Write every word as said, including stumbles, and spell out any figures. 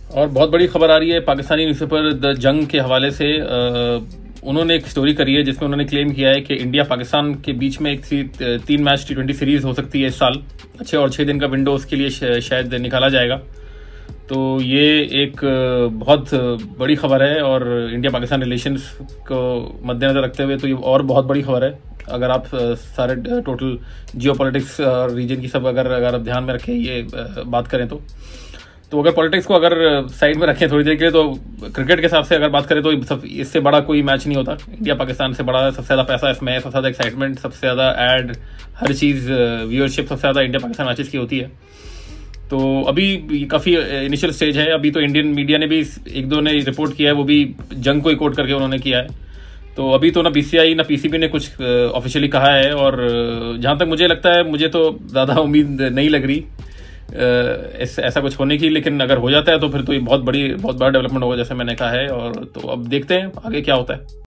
और बहुत बड़ी खबर आ रही है पाकिस्तानी न्यूज़पेपर द जंग के हवाले से। आ, उन्होंने एक स्टोरी करी है जिसमें उन्होंने क्लेम किया है कि इंडिया पाकिस्तान के बीच में एक तीन मैच टी ट्वेंटी सीरीज हो सकती है इस साल। अच्छे और छः दिन का विंडो उसके लिए शायद निकाला जाएगा। तो ये एक बहुत बड़ी खबर है और इंडिया पाकिस्तान रिलेशंस को मद्देनजर रखते हुए तो ये और बहुत बड़ी खबर है। अगर आप सारे टोटल जियो पॉलिटिक्स और रीजन की सब अगर अगर आप ध्यान में रखें ये बात करें तो तो अगर पॉलिटिक्स को अगर साइड में रखें थोड़ी देर के लिए तो क्रिकेट के हिसाब से अगर बात करें तो सब इससे बड़ा कोई मैच नहीं होता। इंडिया पाकिस्तान से बड़ा सबसे ज़्यादा पैसा इसमें है, सबसे ज़्यादा एक्साइटमेंट, सबसे ज़्यादा एड, हर चीज़ व्यूअरशिप सबसे ज़्यादा इंडिया पाकिस्तान मैचेस की होती है। तो अभी काफ़ी इनिशियल स्टेज है। अभी तो इंडियन मीडिया ने भी एक दो ने रिपोर्ट किया है, वो भी जंग को ही कोट करके उन्होंने किया है। तो अभी तो ना बीसीआई ना पीसीबी ने कुछ ऑफिशियली कहा है और जहाँ तक मुझे लगता है मुझे तो ज़्यादा उम्मीद नहीं लग रही ऐसा कुछ होने की। लेकिन अगर हो जाता है तो फिर तो ये बहुत बड़ी बहुत बड़ा डेवलपमेंट होगा जैसे मैंने कहा है। और तो अब देखते हैं आगे क्या होता है।